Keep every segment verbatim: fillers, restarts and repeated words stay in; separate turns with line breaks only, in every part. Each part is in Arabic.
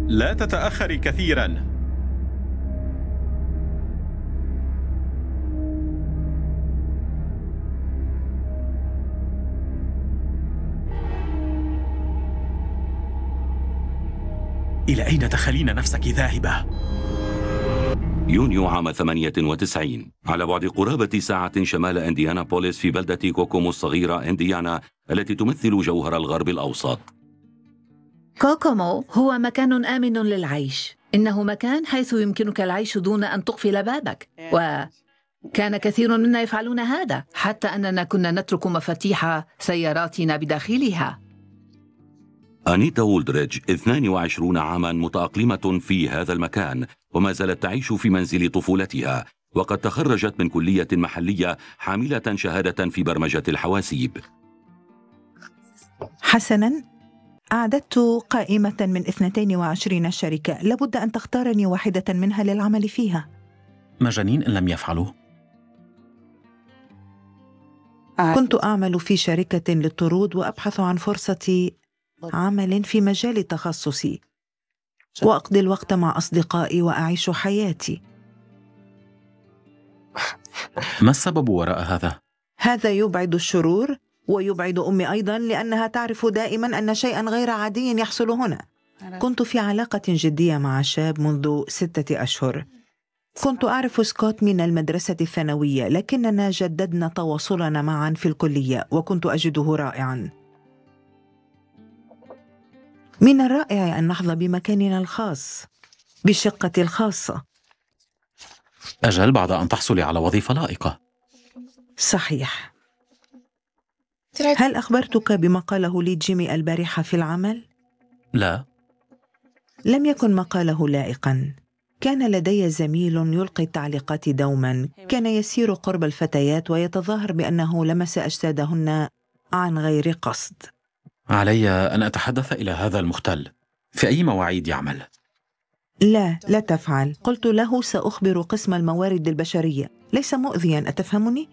لا تتأخري كثيرا. إلى أين تخلين نفسك ذاهبة؟
يونيو عام ثمانية وتسعين، على بعد قرابة ساعة شمال إنديانابوليس في بلدة كوكومو الصغيرة إنديانا التي تمثل جوهر الغرب الأوسط.
كوكومو هو مكان آمن للعيش. إنه مكان حيث يمكنك العيش دون أن تقفل بابك، وكان كثير منا يفعلون هذا، حتى أننا كنا نترك مفاتيح سياراتنا بداخلها.
أنيتا وولدريدج اثنان وعشرين عاما متأقلمة في هذا المكان، وما زالت تعيش في منزل طفولتها، وقد تخرجت من كلية محلية حاملة شهادة في برمجة الحواسيب.
حسناً، أعددت قائمة من اثنتين وعشرين شركة، لابد أن تختارني واحدة منها للعمل فيها.
مجانين إن لم يفعلوا.
كنت أعمل في شركة للطرود وأبحث عن فرصة عمل في مجال تخصصي، وأقضي الوقت مع أصدقائي وأعيش حياتي.
ما السبب وراء هذا؟
هذا يبعد الشرور ويبعد أمي أيضا، لأنها تعرف دائما أن شيئا غير عادي يحصل هنا. كنت في علاقة جدية مع شاب منذ ستة أشهر. كنت أعرف سكوت من المدرسة الثانوية، لكننا جددنا تواصلنا معا في الكلية، وكنت أجده رائعا. من الرائع أن نحظى بمكاننا الخاص، بشقتي الخاصة.
أجل، بعد أن تحصلي على وظيفة لائقة.
صحيح. هل أخبرتك بما قاله لي جيمي البارحة في العمل؟
لا.
لم يكن مقاله لائقا. كان لدي زميل يلقي التعليقات دوما، كان يسير قرب الفتيات ويتظاهر بأنه لمس أجسادهن عن غير قصد.
علي أن أتحدث إلى هذا المختل. في أي مواعيد يعمل؟
لا، لا تفعل. قلت له سأخبر قسم الموارد البشرية. ليس مؤذيا، أتفهمني؟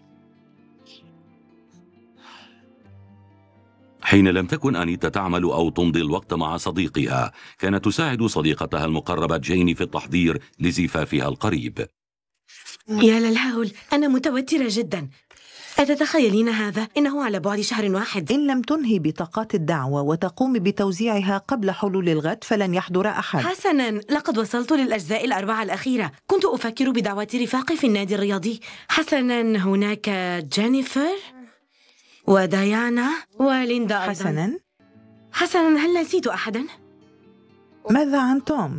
حين لم تكن أنيتا تعمل أو تمضي الوقت مع صديقها، كانت تساعد صديقتها المقربة جيني في التحضير لزفافها القريب.
يا للهول، أنا متوترة جدا. أتتخيلين هذا؟ إنه على بعد شهر واحد.
إن لم تنهي بطاقات الدعوة وتقوم بتوزيعها قبل حلول الغد فلن يحضر أحد.
حسناً، لقد وصلت للأجزاء الأربعة الأخيرة. كنت أفكر بدعوة رفاقي في النادي الرياضي. حسناً، هناك جينيفر وديانا وليندا أيضاً.
حسناً.
حسناً، هل نسيت أحداً؟
ماذا عن توم؟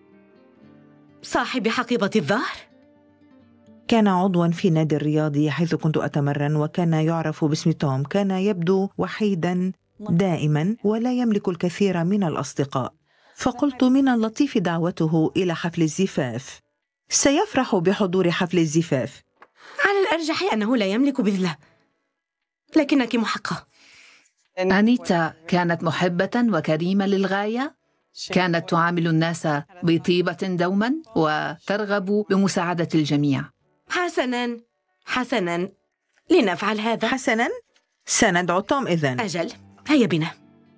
صاحب حقيبة الظهر؟
كان عضواً في نادي الرياضي حيث كنت أتمرن، وكان يعرف باسم توم. كان يبدو وحيداً دائماً ولا يملك الكثير من الأصدقاء، فقلت من اللطيف دعوته إلى حفل الزفاف. سيفرح بحضور حفل الزفاف.
على الأرجح أنه لا يملك بذلة، لكنك محقة.
أنيتا كانت محبة وكريمة للغاية. كانت تعامل الناس بطيبة دوما وترغب بمساعدة الجميع.
حسناً حسناً، لنفعل هذا.
حسناً، سندعو توم إذن.
أجل، هيا بنا.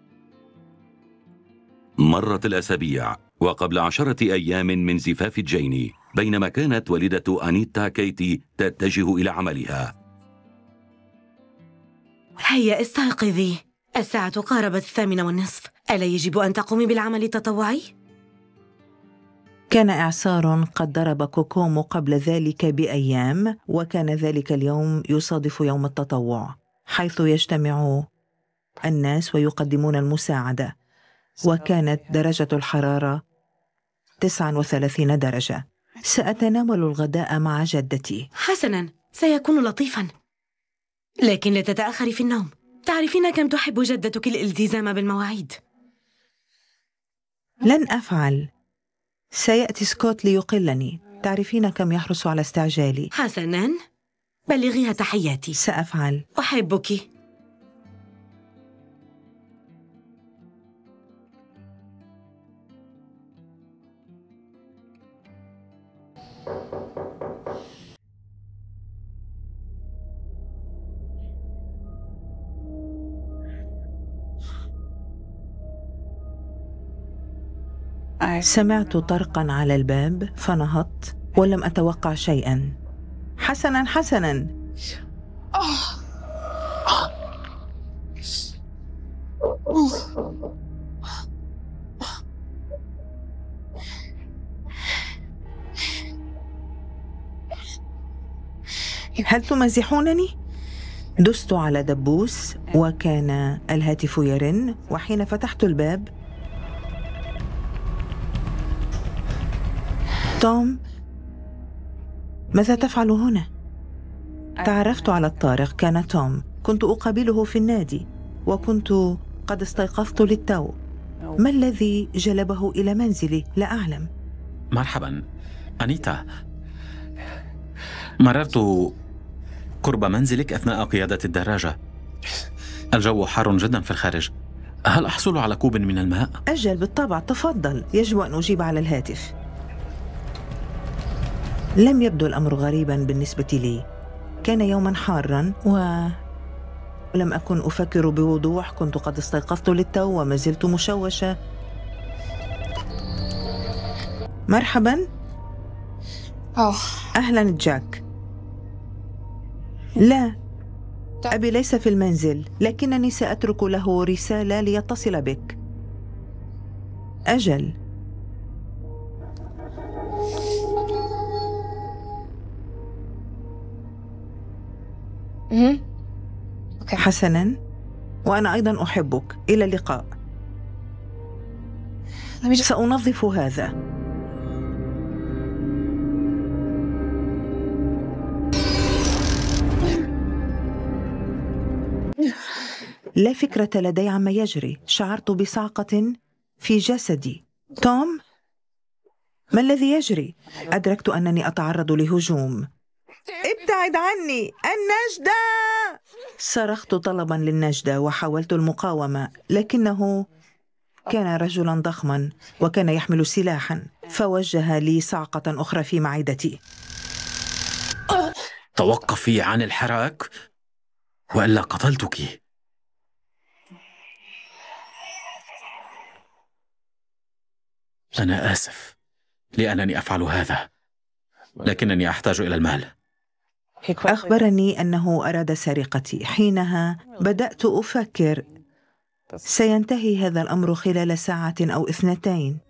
مرت الأسابيع، وقبل عشرة أيام من زفاف جيني، بينما كانت والدة أنيتا كيتي تتجه إلى عملها.
هيا استيقظي، الساعة قاربت الثامنة والنصف. ألا يجب أن تقومي بالعمل التطوعي؟
كان إعصار قد ضرب كوكومو قبل ذلك بأيام، وكان ذلك اليوم يصادف يوم التطوع، حيث يجتمع الناس ويقدمون المساعدة. وكانت درجة الحرارة تسعة وثلاثين درجة. سأتناول الغداء مع جدتي.
حسناً، سيكون لطيفاً، لكن لا تتأخري في النوم. تعرفين كم تحب جدتك الالتزام بالمواعيد.
لن أفعل. سيأتي سكوت ليقلني. تعرفين كم يحرص على استعجالي.
حسناً، بلغيها تحياتي.
سأفعل.
أحبك.
سمعت طرقا على الباب فنهضت ولم أتوقع شيئا. حسنا حسنا. هل تمزحونني؟ دست على دبوس وكان الهاتف يرن، وحين فتحت الباب توم، ماذا تفعل هنا؟ تعرفت على الطارق، كان توم. كنت أقابله في النادي وكنت قد استيقظت للتو. ما الذي جلبه إلى منزلي؟ لا أعلم.
مرحبا أنيتا، مررت قرب منزلك أثناء قيادة الدراجة. الجو حار جدا في الخارج، هل أحصل على كوب من الماء؟
أجل بالطبع، تفضل. يجب أن أجيب على الهاتف. لم يبدو الأمر غريبا بالنسبة لي. كان يوما حارا ولم أكن أفكر بوضوح. كنت قد استيقظت للتو وما زلت مشوشة. مرحبا. أهلا جاك. لا، أبي ليس في المنزل، لكنني سأترك له رسالة ليتصل بك. أجل. حسناً، وأنا أيضاً أحبك. إلى اللقاء. سأنظف هذا. لا فكرة لدي عما يجري. شعرت بصعقة في جسدي. توم، ما الذي يجري؟ أدركت أنني أتعرض لهجوم. ابتعد عني، النجدة! صرخت طلبا للنجدة وحاولت المقاومة، لكنه كان رجلا ضخما وكان يحمل سلاحا، فوجه لي صعقة أخرى في معدتي.
توقفي عن الحراك وإلا قتلتك. أنا آسف لأنني أفعل هذا، لكنني أحتاج إلى المال.
أخبرني أنه أراد سرقتي. حينها بدأت أفكر سينتهي هذا الأمر خلال ساعة أو اثنتين.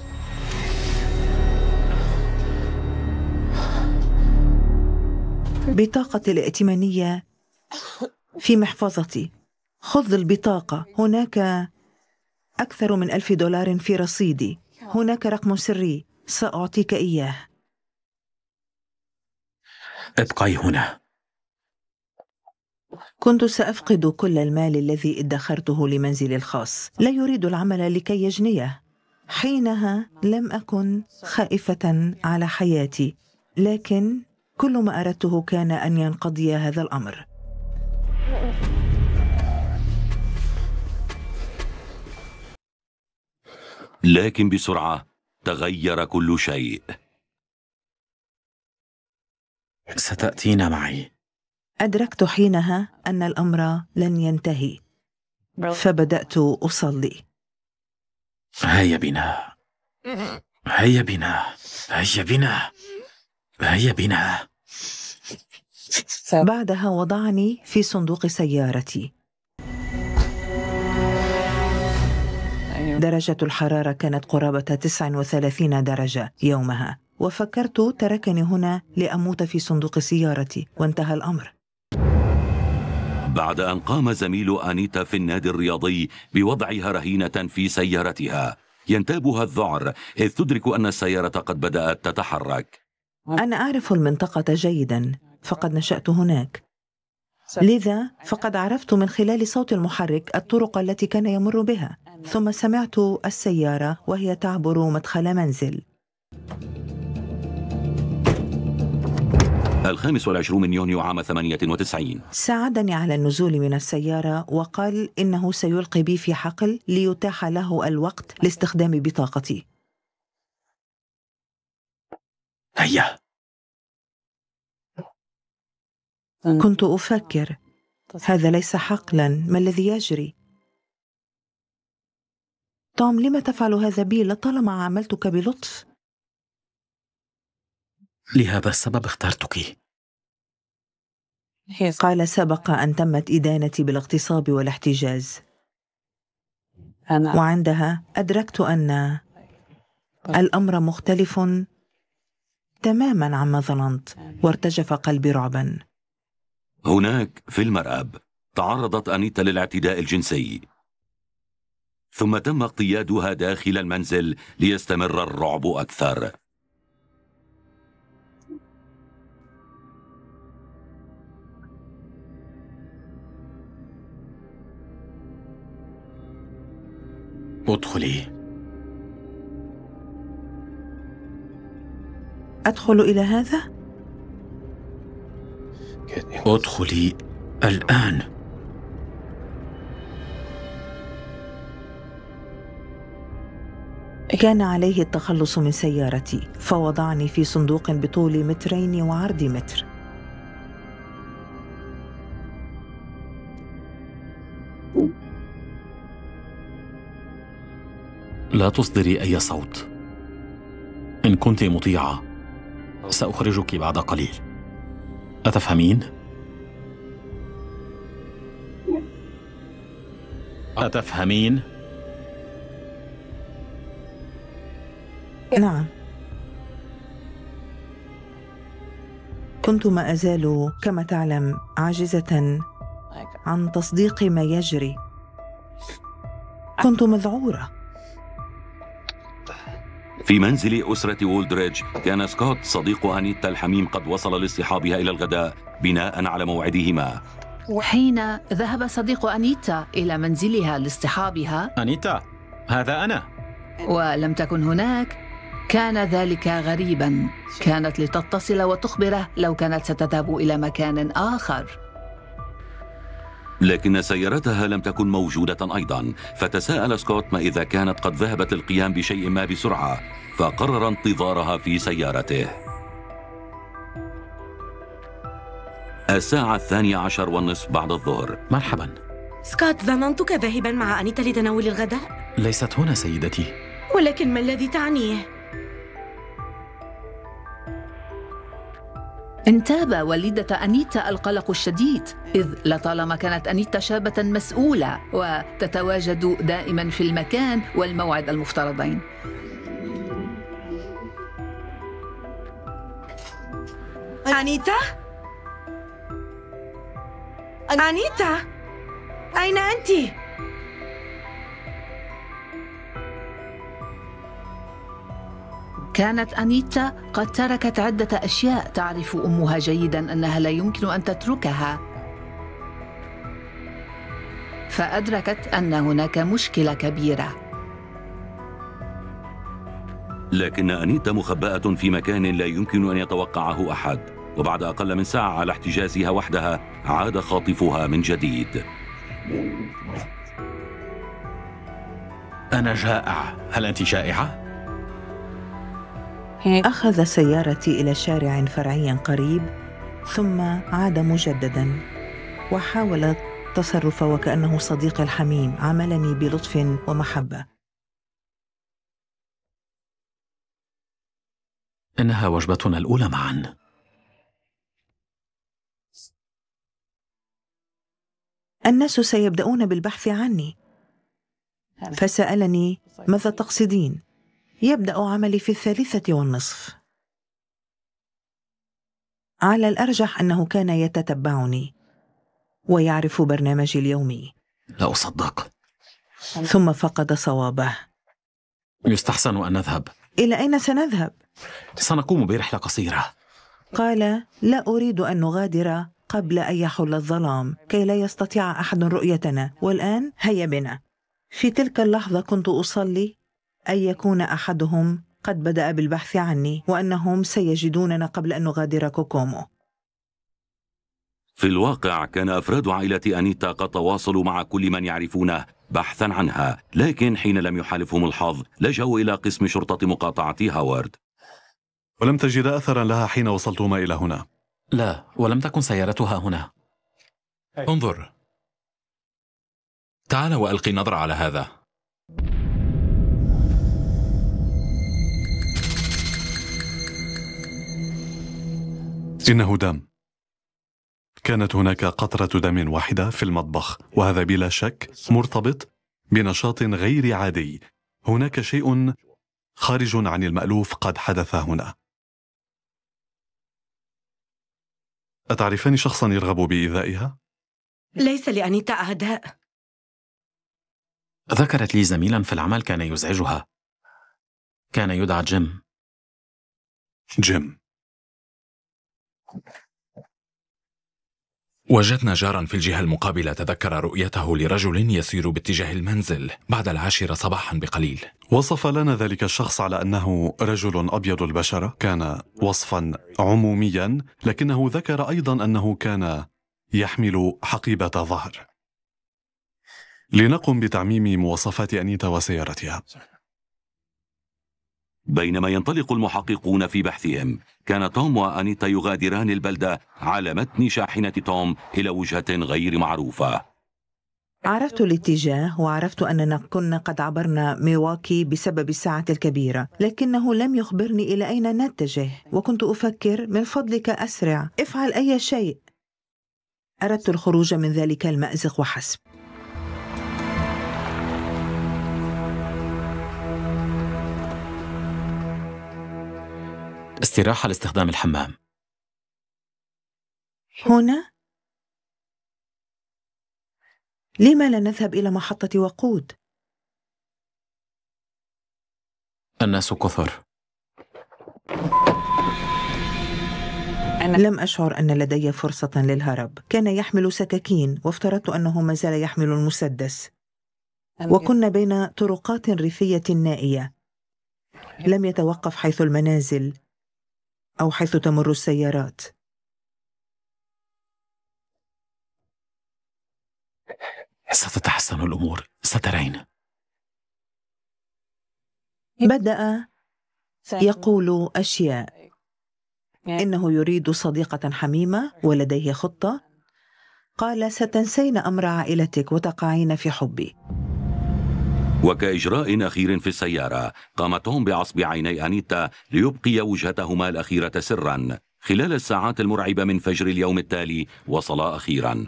بطاقتي الائتمانية في محفظتي. خذ البطاقة، هناك أكثر من ألف دولار في رصيدي. هناك رقم سري سأعطيك إياه.
ابقي هنا.
كنت سأفقد كل المال الذي ادخرته لمنزلي الخاص. لا يريد العمل لكي يجنيه. حينها لم أكن خائفة على حياتي، لكن كل ما أردته كان أن ينقضي هذا الأمر.
لكن بسرعة تغير كل شيء.
ستأتين معي.
أدركت حينها أن الأمر لن ينتهي، فبدأت أصلي.
هيا بنا، هيا بنا، هيا بنا، هيا بنا.
بعدها وضعني في صندوق سيارتي. درجة الحرارة كانت قرابة تسعة وثلاثين درجة يومها، وفكرت تركني هنا لأموت في صندوق سيارتي، وانتهى الأمر.
بعد أن قام زميل أنيتا في النادي الرياضي بوضعها رهينة في سيارتها، ينتابها الذعر إذ تدرك أن السيارة قد بدأت تتحرك.
أنا أعرف المنطقة جيدا، فقد نشأت هناك، لذا فقد عرفت من خلال صوت المحرك الطرق التي كان يمر بها. ثم سمعت السيارة وهي تعبر مدخل منزل.
الخامس والعشرون من يونيو عام ثمانية وتسعين.
ساعدني على النزول من السيارة وقال إنه سيلقي بي في حقل ليتاح له الوقت لاستخدام بطاقتي.
هيا.
كنت أفكر هذا ليس حقلا، ما الذي يجري؟ توم، لم تفعل هذا بي لطالما عاملتك بلطف؟
لهذا السبب اخترتك.
قال سبق أن تمت إدانتي بالاغتصاب والاحتجاز، وعندها أدركت أن الأمر مختلف تماما عما ظننت، وارتجف قلبي رعبا.
هناك في المرأب تعرضت أنيتا للاعتداء الجنسي، ثم تم اقتيادها داخل المنزل ليستمر الرعب أكثر.
ادخلي.
أدخل إلى هذا؟
ادخلي الآن.
كان عليه التخلص من سيارتي، فوضعني في صندوق بطول مترين وعرض متر.
لا تصدري أي صوت. إن كنت مطيعة سأخرجك بعد قليل، أتفهمين؟ أتفهمين؟
نعم. كنت ما أزال كما تعلم عاجزة عن تصديق ما يجري. كنت مذعورة.
في منزل أسرة وولدريدج كان سكوت صديق أنيتا الحميم قد وصل لاصطحابها إلى الغداء بناء على موعدهما.
حين ذهب صديق أنيتا إلى منزلها لاصطحابها،
أنيتا، هذا أنا.
ولم تكن هناك، كان ذلك غريبا. كانت لتتصل وتخبره لو كانت ستذهب إلى مكان آخر.
لكن سيارتها لم تكن موجودة أيضا، فتساءل سكوت ما إذا كانت قد ذهبت للقيام بشيء ما بسرعة، فقرر انتظارها في سيارته. الساعة الثانية عشر والنصف بعد الظهر.
مرحبا.
سكوت، ظننتك ذاهبا مع أنيتا لتناول الغداء.
ليست هنا سيدتي.
ولكن ما الذي تعنيه؟
انتاب والدة أنيتا القلق الشديد، إذ لطالما كانت أنيتا شابة مسؤولة وتتواجد دائما في المكان والموعد المفترضين.
أنيتا؟ أنيتا؟ أين أنت؟
كانت أنيتا قد تركت عدة أشياء تعرف أمها جيدا أنها لا يمكن أن تتركها، فأدركت أن هناك مشكلة كبيرة.
لكن أنيتا مخبأة في مكان لا يمكن أن يتوقعه أحد، وبعد أقل من ساعة على احتجازها وحدها عاد خاطفها من جديد.
أنا جائع، هل أنت جائعة؟
أخذ سيارتي إلى شارع فرعي قريب، ثم عاد مجددا وحاول التصرف وكأنه صديقي الحميم. عاملني بلطف ومحبة.
إنها وجبتنا الأولى معا.
الناس سيبدأون بالبحث عني، فسألني ماذا تقصدين؟ يبدأ عملي في الثالثة والنصف. على الأرجح أنه كان يتتبعني ويعرف برنامجي اليومي.
لا أصدق.
ثم فقد صوابه.
يستحسن أن نذهب.
إلى أين سنذهب؟
سنقوم برحلة قصيرة.
قال لا أريد أن نغادر قبل أن يحل الظلام كي لا يستطيع أحد رؤيتنا، والآن هيا بنا. في تلك اللحظة كنت أصلي أن يكون أحدهم قد بدأ بالبحث عني، وأنهم سيجدوننا قبل أن نغادر كوكومو.
في الواقع كان أفراد عائلة أنيتا قد تواصلوا مع كل من يعرفونه بحثا عنها، لكن حين لم يحالفهم الحظ لجأوا إلى قسم شرطة مقاطعة هاورد.
ولم تجد أثرا لها حين وصلتما إلى هنا؟
لا، ولم تكن سيارتها هنا.
انظر، تعال وألقي نظرة على هذا.
إنه دم. كانت هناك قطرة دم واحدة في المطبخ، وهذا بلا شك مرتبط بنشاط غير عادي. هناك شيء خارج عن المألوف قد حدث هنا. أتعرفان شخصا يرغب بإيذائها؟
ليس لأنيتا أعداء.
ذكرت لي زميلا في العمل كان يزعجها، كان يدعى جيم.
جيم.
وجدنا جارا في الجهة المقابلة تذكر رؤيته لرجل يسير باتجاه المنزل بعد العاشرة صباحا بقليل.
وصف لنا ذلك الشخص على أنه رجل أبيض البشرة، كان وصفا عموميا، لكنه ذكر أيضا أنه كان يحمل حقيبة ظهر. لنقم بتعميم مواصفات أنيتا وسيارتها.
بينما ينطلق المحققون في بحثهم، كان توم وأنيتا يغادران البلدة على متن شاحنة توم إلى وجهة غير معروفة.
عرفت الاتجاه وعرفت أننا كنا قد عبرنا ميواكي بسبب الساعة الكبيرة، لكنه لم يخبرني إلى أين نتجه، وكنت أفكر من فضلك أسرع، افعل أي شيء. أردت الخروج من ذلك المأزق وحسب.
استراحة لاستخدام الحمام.
هنا؟ لما لا نذهب إلى محطة وقود؟
الناس كثر.
لم أشعر أن لدي فرصة للهرب. كان يحمل سكاكين وافترضت أنه ما زال يحمل المسدس، وكنا بين طرقات ريفية نائية لم يتوقف حيث المنازل أو حيث تمر السيارات.
ستتحسن الأمور، سترين.
بدأ يقول أشياء، إنه يريد صديقة حميمة ولديه خطة. قال ستنسين أمر عائلتك وتقعين في حبي.
وكإجراء أخير في السيارة، قام توم بعصب عيني أنيتا ليبقي وجهتهما الأخيرة سرا. خلال الساعات المرعبة من فجر اليوم التالي وصلا أخيرا.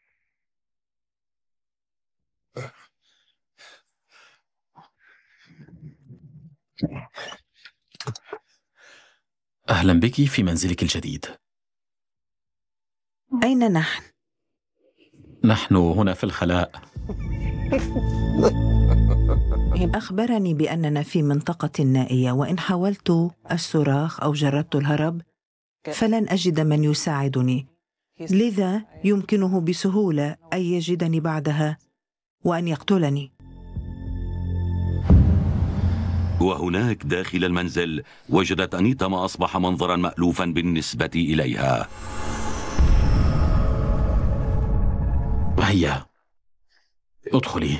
أهلا بك في منزلك الجديد.
أين نحن؟
نحن هنا في الخلاء.
أخبرني بأننا في منطقة نائية، وإن حاولت الصراخ أو جربت الهرب فلن أجد من يساعدني، لذا يمكنه بسهولة أن يجدني بعدها وأن يقتلني.
وهناك داخل المنزل وجدت أنيتا ما أصبح منظرا مألوفا بالنسبة إليها.
هيا ادخلي.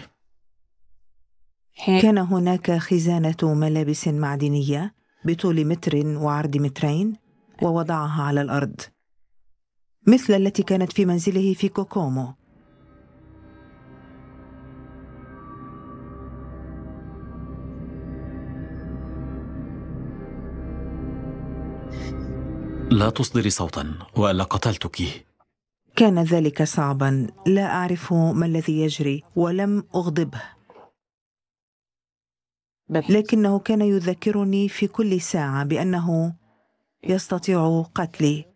كان هناك خزانة ملابس معدنية بطول متر وعرض مترين، ووضعها على الأرض مثل التي كانت في منزله في كوكومو.
لا تصدري صوتا وإلا قتلتك.
كان ذلك صعبا، لا أعرف ما الذي يجري ولم أغضبه، لكنه كان يذكرني في كل ساعة بأنه يستطيع قتلي.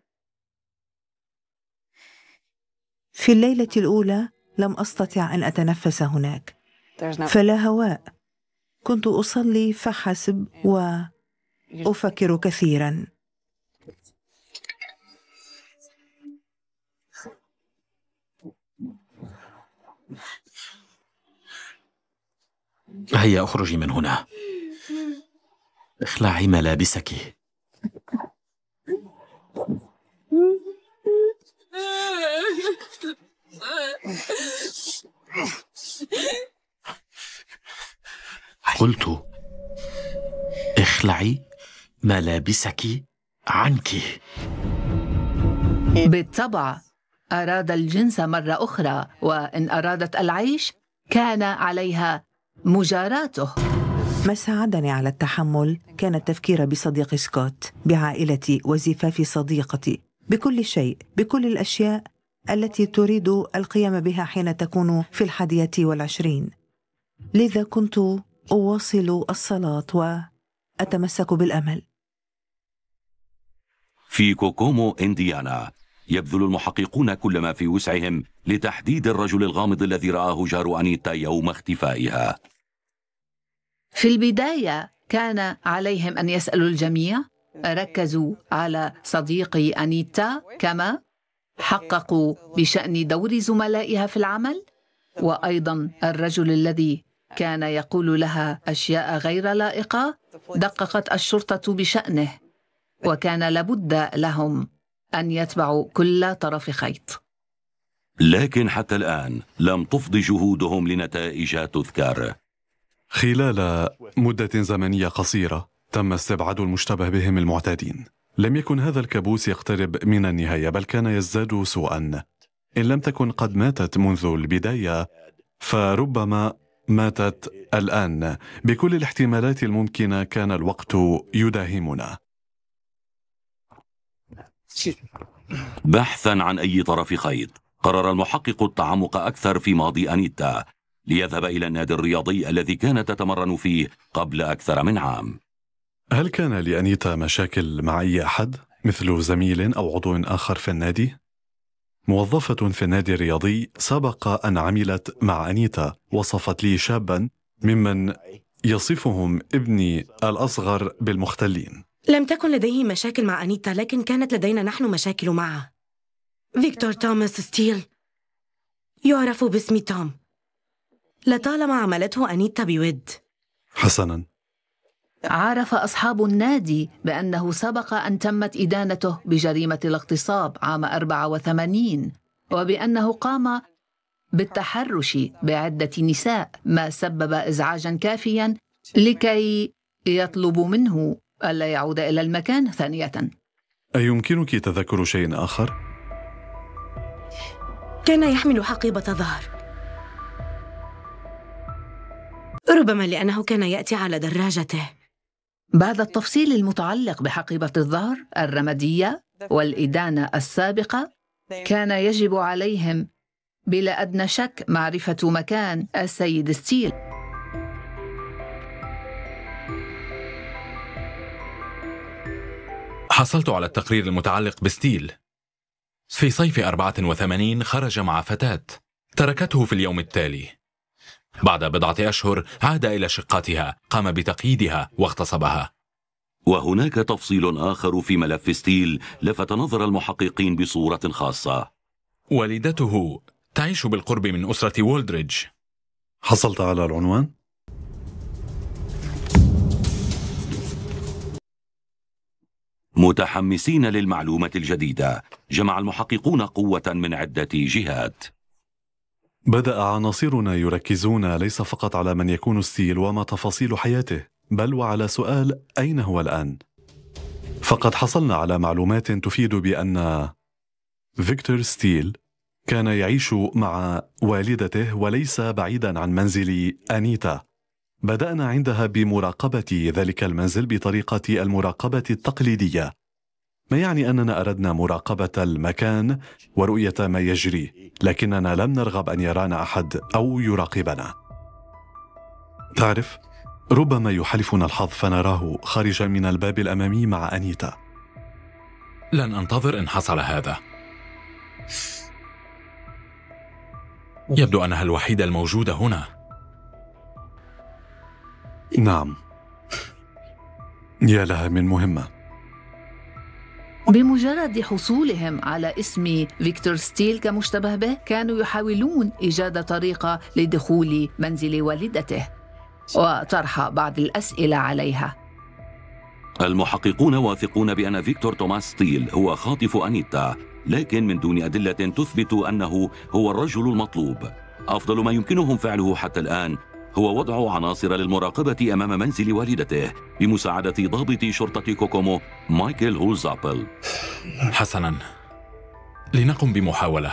في الليلة الأولى لم أستطع أن أتنفس هناك، فلا هواء. كنت أصلي فحسب وأفكر كثيرا.
هيا اخرجي من هنا. اخلعي ملابسك. قلت اخلعي ملابسك عنك.
بالطبع أراد الجنس مرة أخرى، وإن أرادت العيش كان عليها مجاراته.
ما ساعدني على التحمل كان التفكير بصديق سكوت، بعائلتي وزفاف صديقتي، بكل شيء، بكل الأشياء التي تريد القيام بها حين تكون في الحادية والعشرين. لذا كنت أواصل الصلاة وأتمسك بالأمل.
في كوكومو، إنديانا، يبذل المحققون كل ما في وسعهم لتحديد الرجل الغامض الذي رآه جار أنيتا يوم اختفائها.
في البداية كان عليهم أن يسألوا الجميع. ركزوا على صديقي أنيتا، كما حققوا بشأن دور زملائها في العمل، وأيضا الرجل الذي كان يقول لها أشياء غير لائقة دققت الشرطة بشأنه، وكان لابد لهم أن يتبعوا كل طرف خيط.
لكن حتى الآن لم تفض جهودهم لنتائج تذكر.
خلال مدة زمنية قصيرة تم استبعاد المشتبه بهم المعتادين. لم يكن هذا الكابوس يقترب من النهاية، بل كان يزداد سوءا. إن لم تكن قد ماتت منذ البداية فربما ماتت الآن. بكل الاحتمالات الممكنة كان الوقت يداهمنا.
بحثا عن أي طرف خيط، قرر المحقق التعمق أكثر في ماضي أنيتا ليذهب إلى النادي الرياضي الذي كانت تتمرن فيه قبل أكثر من عام.
هل كان لأنيتا مشاكل مع أي أحد مثل زميل أو عضو آخر في النادي؟ موظفة في النادي الرياضي سبق أن عملت مع أنيتا وصفت لي شابا ممن يصفهم ابني الأصغر بالمختلين.
لم تكن لديه مشاكل مع أنيتا، لكن كانت لدينا نحن مشاكل معه. فيكتور توماس ستيل، يعرف باسم توم، لطالما عملته أنيتا بود.
حسنا.
عرف أصحاب النادي بأنه سبق أن تمت إدانته بجريمة الاغتصاب عام أربعة وثمانين، وبأنه قام بالتحرش بعدة نساء، ما سبب إزعاجا كافيا لكي يطلب منه ألا يعود إلى المكان ثانية.
أيمكنك تذكر شيء آخر؟
كان يحمل حقيبة ظهر، ربما لأنه كان يأتي على دراجته.
بعد التفصيل المتعلق بحقيبة الظهر الرمادية والإدانة السابقة، كان يجب عليهم بلا أدنى شك معرفة مكان السيد ستيل.
حصلت على التقرير المتعلق بستيل. في صيف أربعة وثمانين خرج مع فتاة، تركته في اليوم التالي. بعد بضعة أشهر عاد إلى شقتها، قام بتقييدها واغتصبها.
وهناك تفصيل آخر في ملف ستيل لفت نظر المحققين بصورة خاصة.
والدته تعيش بالقرب من أسرة وولدريدج.
حصلت على العنوان؟
متحمسين للمعلومة الجديدة، جمع المحققون قوة من عدة جهات.
بدأ عناصرنا يركزون ليس فقط على من يكون ستيل وما تفاصيل حياته، بل وعلى سؤال أين هو الآن. فقد حصلنا على معلومات تفيد بأن فيكتور ستيل كان يعيش مع والدته وليس بعيدا عن منزل أنيتا. بدأنا عندها بمراقبة ذلك المنزل بطريقة المراقبة التقليدية، ما يعني أننا أردنا مراقبة المكان ورؤية ما يجري، لكننا لم نرغب أن يرانا أحد أو يراقبنا. تعرف، ربما يحالفنا الحظ فنراه خارجا من الباب الأمامي مع أنيتا.
لن أنتظر إن حصل هذا. يبدو أنها الوحيدة الموجودة هنا.
نعم، يا لها من مهمة.
بمجرد حصولهم على اسم فيكتور ستيل كمشتبه به، كانوا يحاولون إيجاد طريقة لدخول منزل والدته وطرح بعض الأسئلة عليها.
المحققون واثقون بأن فيكتور توماس ستيل هو خاطف أنيتا، لكن من دون أدلة تثبت أنه هو الرجل المطلوب. أفضل ما يمكنهم فعله حتى الآن هو وضع عناصر للمراقبة أمام منزل والدته بمساعدة ضابط شرطة كوكومو مايكل هولزابل.
حسناً، لنقم بمحاولة.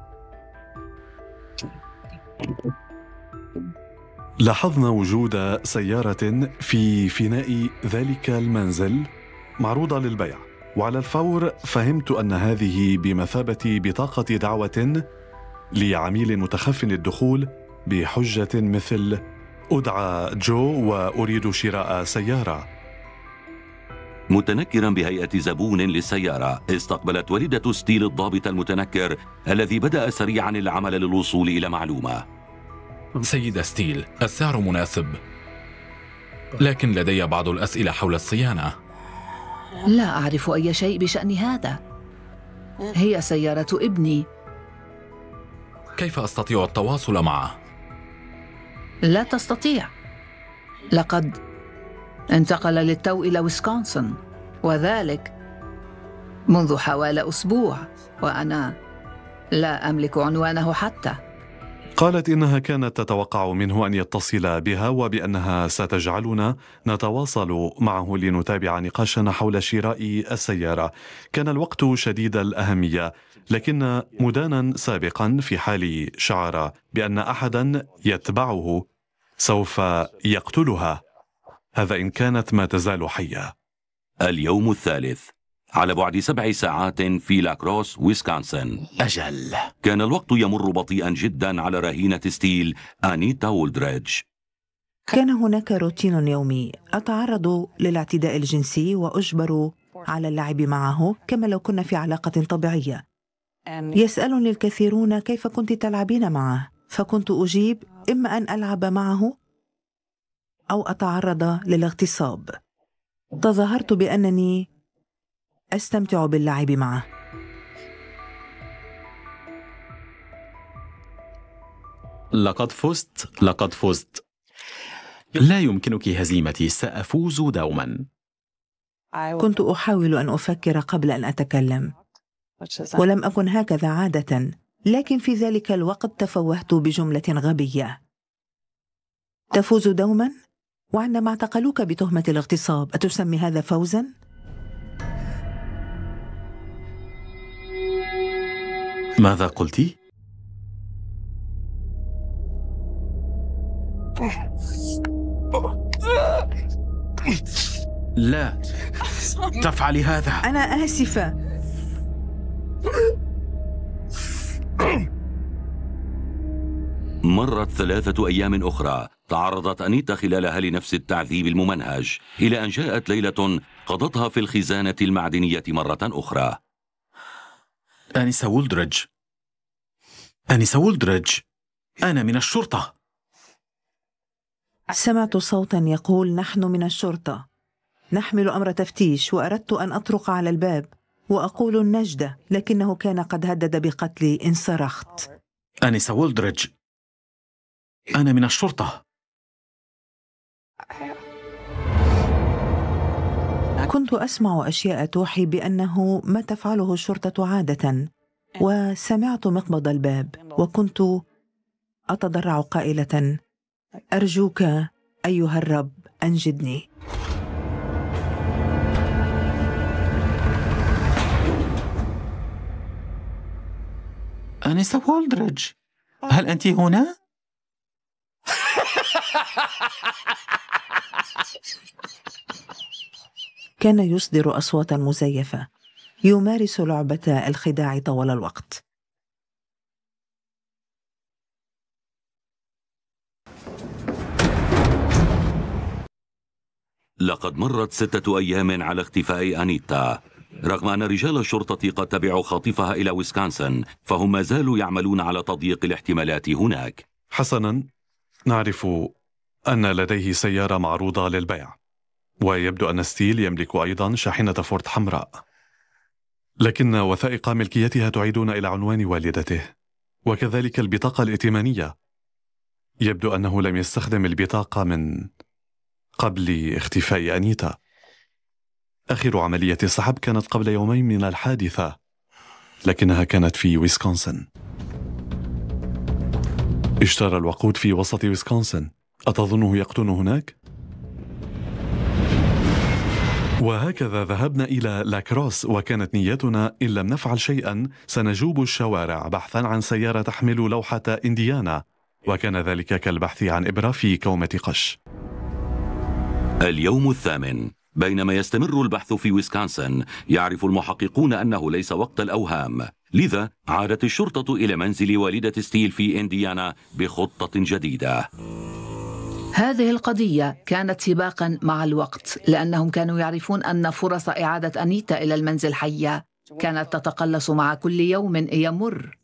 لاحظنا وجود سيارة في فناء ذلك المنزل معروضة للبيع، وعلى الفور فهمت أن هذه بمثابة بطاقة دعوة لعميل متخف للدخول بحجة مثل أدعى جو وأريد شراء سيارة.
متنكرا بهيئة زبون للسيارة، استقبلت والدة ستيل الضابط المتنكر الذي بدأ سريعا العمل للوصول إلى معلومة.
سيدة ستيل، السعر مناسب، لكن لدي بعض الأسئلة حول الصيانة.
لا أعرف أي شيء بشأن هذا. هي سيارة ابني.
كيف أستطيع التواصل معه؟
لا تستطيع. لقد انتقل للتو إلى ويسكونسن، وذلك منذ حوالي أسبوع، وأنا لا أملك عنوانه حتى.
قالت إنها كانت تتوقع منه أن يتصل بها وبأنها ستجعلنا نتواصل معه لنتابع نقاشنا حول شراء السيارة. كان الوقت شديد الأهمية، لكن مدانا سابقا في حال شعر بأن أحدا يتبعه سوف يقتلها، هذا إن كانت ما تزال حية.
اليوم الثالث، على بعد سبع ساعات في لاكروس ويسكونسن.
أجل.
كان الوقت يمر بطيئا جدا على رهينة ستيل أنيتا وولدريدج.
كان هناك روتين يومي، أتعرض للاعتداء الجنسي وأجبر على اللعب معه كما لو كنا في علاقة طبيعية. يسألني الكثيرون كيف كنت تلعبين معه، فكنت أجيب إما أن ألعب معه أو أتعرض للاغتصاب. تظاهرت بأنني أستمتع باللعب معه.
لقد فزت، لقد فزت. لا يمكنك هزيمتي، سأفوز دوما.
كنت أحاول أن أفكر قبل أن أتكلم، ولم أكن هكذا عادة، لكن في ذلك الوقت تفوهت بجملة غبية. تفوز دوما؟ وعندما اعتقلوك بتهمة الاغتصاب أتسمي هذا فوزا؟
ماذا قلتي؟ لا تفعلي هذا.
أنا آسفة.
مرت ثلاثة أيام أخرى، تعرضت أنيتا خلالها لنفس التعذيب الممنهج، إلى أن جاءت ليلة قضتها في الخزانة المعدنية مرة أخرى.
آنسة وولدريدج، آنسة وولدريدج، أنا من الشرطة.
سمعت صوتا يقول نحن من الشرطة، نحمل أمر تفتيش، وأردت أن أطرق على الباب وأقول النجدة، لكنه كان قد هدد بقتلي إن صرخت.
آنسة وولدريدج، أنا من الشرطة.
كنت أسمع أشياء توحي بأنه ما تفعله الشرطة عادة، وسمعت مقبض الباب وكنت أتضرع قائلة أرجوك أيها الرب أنجدني.
آنسة وولدريدج، هل أنت هنا؟
كان يصدر أصواتا مزيفة، يمارس لعبة الخداع طوال الوقت.
لقد مرت ستة أيام على اختفاء أنيتا. رغم أن رجال الشرطة قد تبعوا خاطفها إلى ويسكونسن، فهم ما زالوا يعملون على تضييق الاحتمالات هناك.
حسناً، نعرف أن لديه سيارة معروضة للبيع، ويبدو أن ستيل يملك أيضاً شاحنة فورد حمراء، لكن وثائق ملكيتها تعيدون إلى عنوان والدته، وكذلك البطاقة الائتمانية. يبدو أنه لم يستخدم البطاقة من قبل اختفاء أنيتا. آخر عملية سحب كانت قبل يومين من الحادثة، لكنها كانت في ويسكونسن. اشترى الوقود في وسط ويسكونسن، أتظنه يقطن هناك؟ وهكذا ذهبنا إلى لاكروس، وكانت نيتنا إن لم نفعل شيئا سنجوب الشوارع بحثا عن سيارة تحمل لوحة إنديانا، وكان ذلك كالبحث عن إبرة في كومة قش.
اليوم الثامن، بينما يستمر البحث في ويسكونسن، يعرف المحققون أنه ليس وقت الأوهام، لذا عادت الشرطة إلى منزل والدة ستيل في إنديانا بخطة جديدة.
هذه القضية كانت سباقا مع الوقت، لأنهم كانوا يعرفون أن فرص إعادة أنيتا إلى المنزل حية كانت تتقلص مع كل يوم يمر.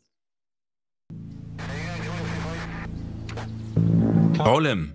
علم.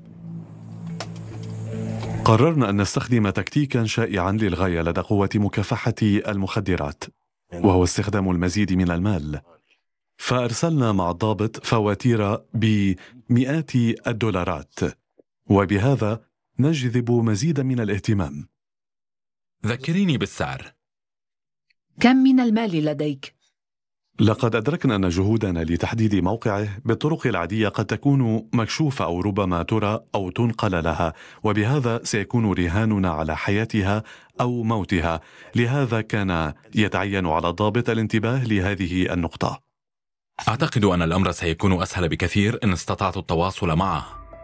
قررنا أن نستخدم تكتيكا شائعا للغاية لدى قوة مكافحة المخدرات، وهو استخدام المزيد من المال. فأرسلنا مع الضابط فواتير بمئات الدولارات، وبهذا نجذب مزيدا من الاهتمام.
ذكريني بالسعر.
كم من المال لديك؟
لقد أدركنا أن جهودنا لتحديد موقعه بالطرق العادية قد تكون مكشوفة أو ربما ترى أو تنقل لها، وبهذا سيكون رهاننا على حياتها أو موتها. لهذا كان يتعين على الضابط الانتباه لهذه النقطة.
أعتقد أن الأمر سيكون أسهل بكثير إن استطعت التواصل معه.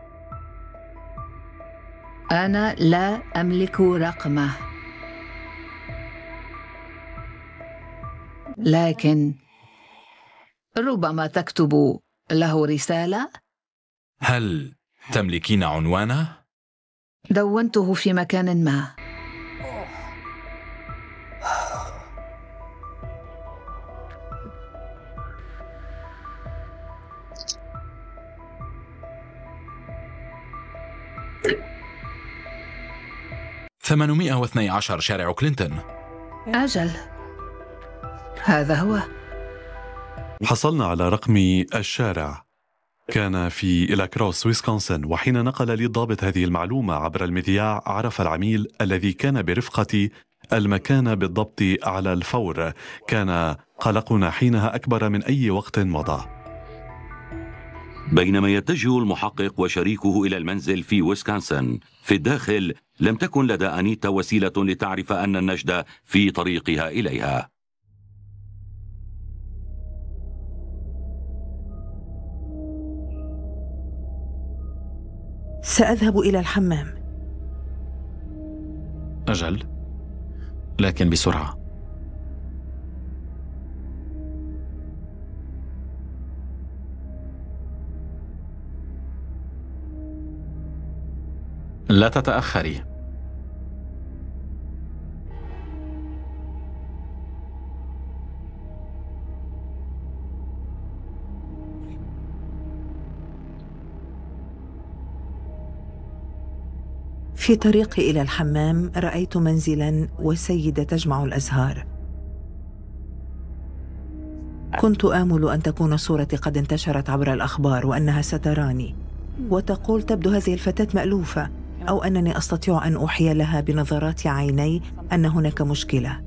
أنا لا أملك رقمه، لكن ربما تكتب له رسالة.
هل تملكين عنوانه؟
دونته في مكان ما.
ثمانمائة واثني عشر شارع كلينتون.
أجل، هذا هو.
حصلنا على رقم الشارع، كان في لاكروس ويسكونسن. وحين نقل لي الضابط هذه المعلومة عبر المذياع، عرف العميل الذي كان برفقتي المكان بالضبط على الفور. كان قلقنا حينها أكبر من أي وقت مضى.
بينما يتجه المحقق وشريكه إلى المنزل في ويسكونسن، في الداخل لم تكن لدى أنيتا وسيلة لتعرف أن النجدة في طريقها إليها.
سأذهب إلى الحمام.
أجل، لكن بسرعة. لا تتأخري.
في طريقي إلى الحمام رأيت منزلاً وسيدة تجمع الأزهار. كنت آمل أن تكون صورتي قد انتشرت عبر الأخبار وأنها ستراني وتقول تبدو هذه الفتاة مألوفة، أو أنني أستطيع أن أوحي لها بنظرات عيني أن هناك مشكلة.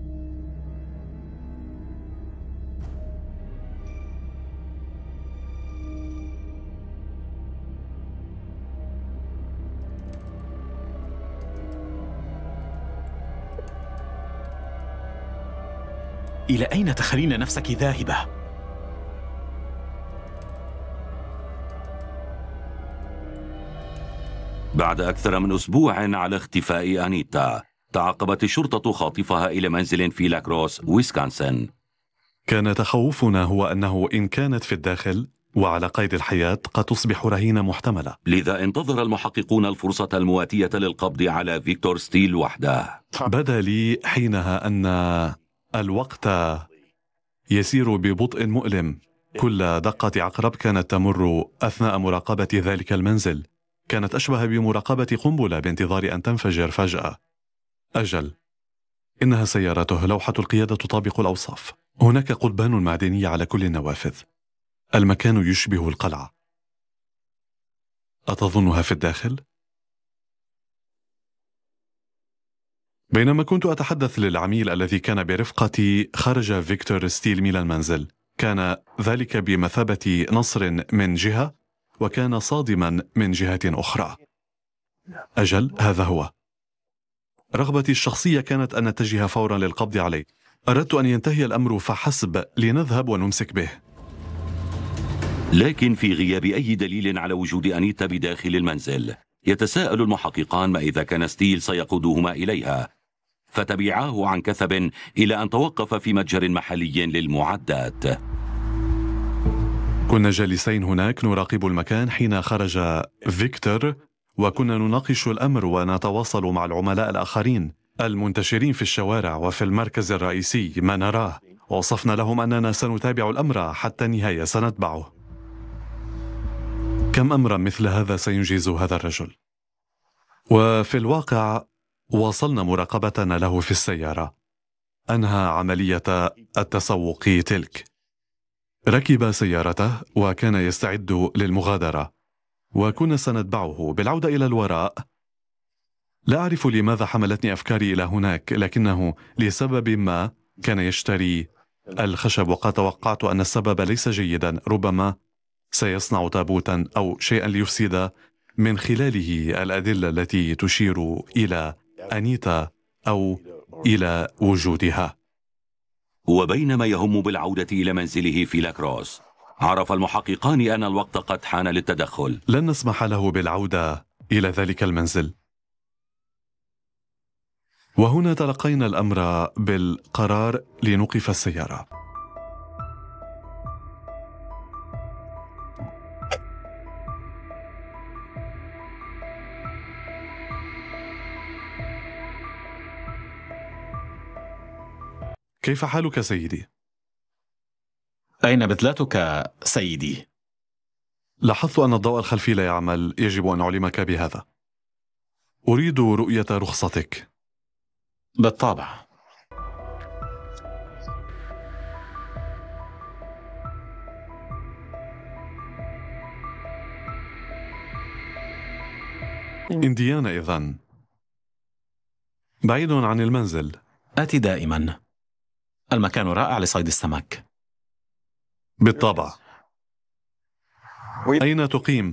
إلى أين تخلين نفسك ذاهبة؟
بعد أكثر من أسبوع على اختفاء أنيتا، تعقبت الشرطة خاطفها إلى منزل في لاكروس ويسكونسن.
كان تخوفنا هو أنه إن كانت في الداخل وعلى قيد الحياة قد تصبح رهينة محتملة.
لذا انتظر المحققون الفرصة المواتية للقبض على فيكتور ستيل وحده.
بدا لي حينها أن الوقت يسير ببطء مؤلم. كل دقة عقرب كانت تمر أثناء مراقبة ذلك المنزل كانت أشبه بمراقبة قنبلة بانتظار أن تنفجر فجأة. أجل، إنها سيارته، لوحة القيادة تطابق الأوصاف. هناك قضبان معدنية على كل النوافذ. المكان يشبه القلعة. أتظنها في الداخل؟ بينما كنت أتحدث للعميل الذي كان برفقتي، خرج فيكتور ستيل من المنزل. كان ذلك بمثابة نصر من جهة وكان صادما من جهة أخرى. أجل، هذا هو. رغبتي الشخصية كانت أن نتجه فورا للقبض عليه. أردت أن ينتهي الأمر فحسب، لنذهب ونمسك به.
لكن في غياب أي دليل على وجود أنيتا بداخل المنزل، يتساءل المحققان ما إذا كان ستيل سيقودهما إليها، فتبعاه عن كثب إلى أن توقف في متجر محلي للمعدات.
كنا جالسين هناك نراقب المكان حين خرج فيكتور، وكنا نناقش الأمر ونتواصل مع العملاء الآخرين المنتشرين في الشوارع وفي المركز الرئيسي ما نراه. وصفنا لهم أننا سنتابع الأمر حتى النهاية، سنتبعه. كم أمرا مثل هذا سينجز هذا الرجل؟ وفي الواقع واصلنا مراقبتنا له في السيارة. أنهى عملية التسوق تلك، ركب سيارته وكان يستعد للمغادرة، وكنا سنتبعه. بالعودة إلى الوراء، لا أعرف لماذا حملتني أفكاري إلى هناك، لكنه لسبب ما كان يشتري الخشب، وقد توقعت أن السبب ليس جيدا، ربما سيصنع تابوتا أو شيئا ليفسد من خلاله الأدلة التي تشير إلى أنيتا أو إلى وجودها.
وبينما يهم بالعودة إلى منزله في لاكروس، عرف المحققان أن الوقت قد حان للتدخل.
لن نسمح له بالعودة إلى ذلك المنزل. وهنا تلقينا الأمر بالقرار لنوقف السيارة. كيف حالك سيدي؟
أين بذلتك سيدي؟
لاحظت أن الضوء الخلفي لا يعمل، يجب أن أعلمك بهذا. أريد رؤية رخصتك.
بالطبع.
إنديانا إذن. بعيد عن المنزل.
آتي دائما. المكان رائع لصيد السمك.
بالطبع. أين تقيم؟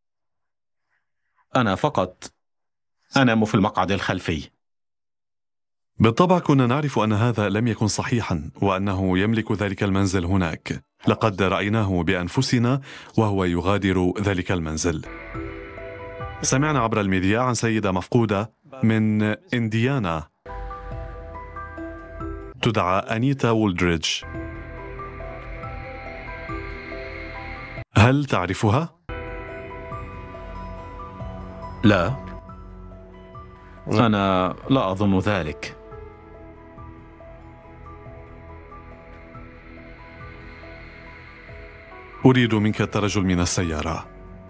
أنا فقط أنام في المقعد الخلفي.
بالطبع كنا نعرف أن هذا لم يكن صحيحا، وأنه يملك ذلك المنزل هناك. لقد رأيناه بأنفسنا وهو يغادر ذلك المنزل. سمعنا عبر الميديا عن سيدة مفقودة من إنديانا تدعى أنيتا وولدريدج. هل تعرفها؟
لا، أنا لا أظن ذلك.
أريد منك الترجل من السيارة.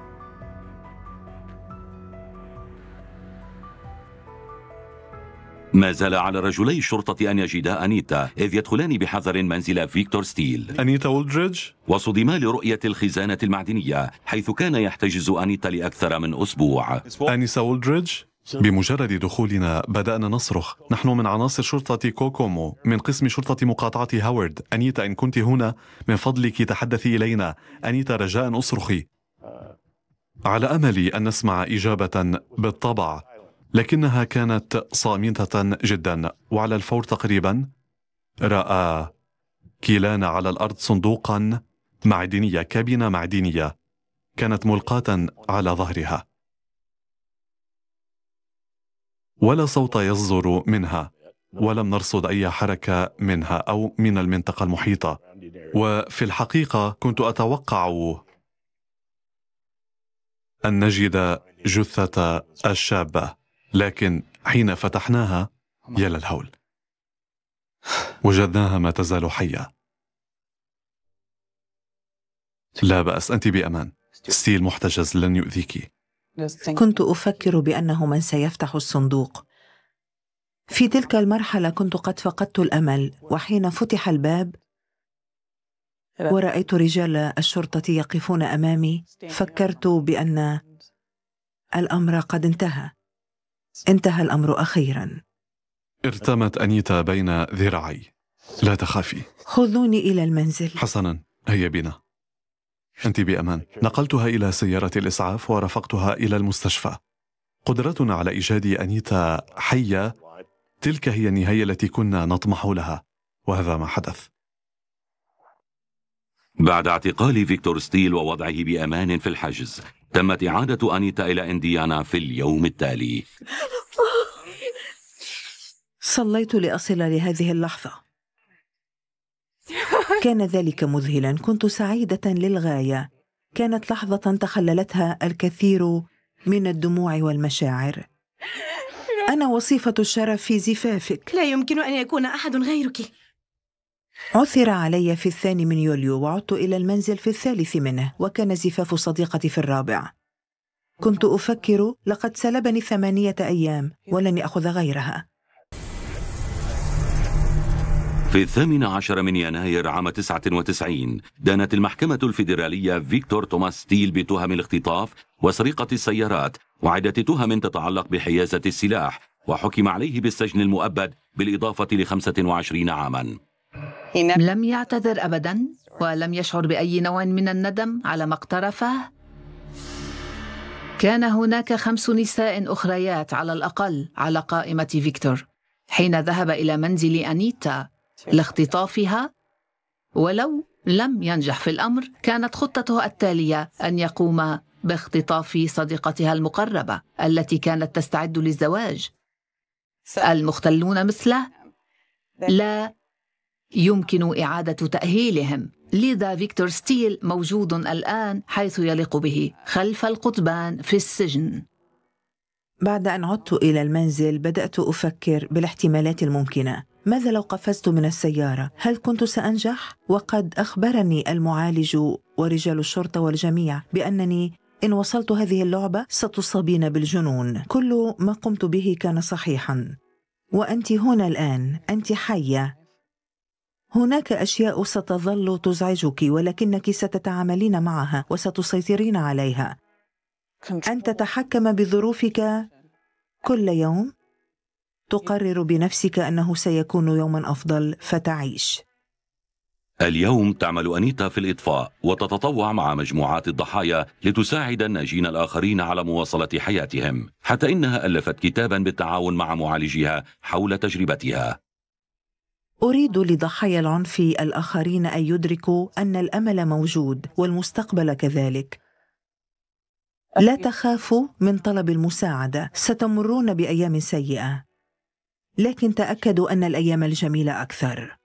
ما زال على رجلي الشرطة أن يجدا أنيتا، إذ يدخلان بحذر منزل فيكتور ستيل.
أنيتا وولدريدج؟
وصدما لرؤية الخزانة المعدنية، حيث كان يحتجز أنيتا لأكثر من أسبوع.
أنيسا وولدريدج؟ بمجرد دخولنا بدأنا نصرخ. نحن من عناصر شرطة كوكومو، من قسم شرطة مقاطعة هاورد. أنيتا، إن كنت هنا من فضلك تحدثي إلينا. أنيتا، رجاء أصرخي. على أمل أن نسمع إجابة بالطبع، لكنها كانت صامتة جدا. وعلى الفور تقريبا رأى كيلانا على الأرض صندوقا معدنية، كابينة معدنية كانت ملقاة على ظهرها، ولا صوت يصدر منها، ولم نرصد أي حركة منها أو من المنطقة المحيطة. وفي الحقيقة كنت أتوقع أن نجد جثة الشابة، لكن حين فتحناها يا للهول، وجدناها ما تزال حية. لا بأس، أنت بأمان. ستيل محتجز، لن يؤذيك.
كنت أفكر بأنه من سيفتح الصندوق. في تلك المرحلة كنت قد فقدت الأمل، وحين فتح الباب ورأيت رجال الشرطة يقفون أمامي، فكرت بأن الأمر قد انتهى. انتهى الأمر أخيرا.
ارتمت أنيتا بين ذراعي. لا تخافي.
خذوني إلى المنزل.
حسنا، هيا بنا. أنت بأمان. نقلتها إلى سيارة الإسعاف ورافقتها إلى المستشفى. قدرتنا على إيجاد أنيتا حية، تلك هي النهاية التي كنا نطمح لها، وهذا ما حدث.
بعد اعتقال فيكتور ستيل ووضعه بأمان في الحجز، تمت إعادة أنيتا إلى إنديانا في اليوم التالي.
صليت لأصل لهذه اللحظة. كان ذلك مذهلا، كنت سعيدة للغاية. كانت لحظة تخللتها الكثير من الدموع والمشاعر. أنا وصيفة الشرف في زفافك.
لا يمكن أن يكون أحد غيرك.
عثر علي في الثاني من يوليو وعدت إلى المنزل في الثالث منه، وكان زفاف صديقتي في الرابع. كنت أفكر لقد سلبني ثمانية أيام ولن أخذ غيرها.
في الثامن عشر من يناير عام تسعة وتسعين دانت المحكمة الفيدرالية فيكتور توماس ستيل بتهم الاختطاف وسرقة السيارات وعدة تهم تتعلق بحيازة السلاح، وحكم عليه بالسجن المؤبد بالإضافة لخمسة وعشرين عاما.
لم يعتذر أبدا ولم يشعر بأي نوع من الندم على ما اقترفه. كان هناك خمس نساء أخريات على الأقل على قائمة فيكتور حين ذهب إلى منزل أنيتا لاختطافها، ولو لم ينجح في الأمر كانت خطته التالية أن يقوم باختطاف صديقتها المقربة التي كانت تستعد للزواج. المختلون مثله لا يمكن إعادة تأهيلهم، لذا فيكتور ستيل موجود الآن حيث يليق به، خلف القضبان في السجن.
بعد أن عدت إلى المنزل بدأت أفكر بالاحتمالات الممكنة. ماذا لو قفزت من السيارة؟ هل كنت سأنجح؟ وقد أخبرني المعالج ورجال الشرطة والجميع بأنني إن وصلت هذه اللعبة ستصابين بالجنون. كل ما قمت به كان صحيحا، وأنت هنا الآن، أنت حية. هناك أشياء ستظل تزعجك ولكنك ستتعاملين معها وستسيطرين عليها. أن تتحكم بظروفك كل يوم، تقرر بنفسك أنه سيكون يوما أفضل فتعيش.
اليوم تعمل أنيتا في الإطفاء وتتطوع مع مجموعات الضحايا لتساعد الناجين الآخرين على مواصلة حياتهم، حتى إنها ألفت كتابا بالتعاون مع معالجيها حول تجربتها.
أريد لضحايا العنف الآخرين أن يدركوا أن الأمل موجود والمستقبل كذلك. لا تخافوا من طلب المساعدة، ستمرون بأيام سيئة، لكن تأكدوا أن الأيام الجميلة أكثر.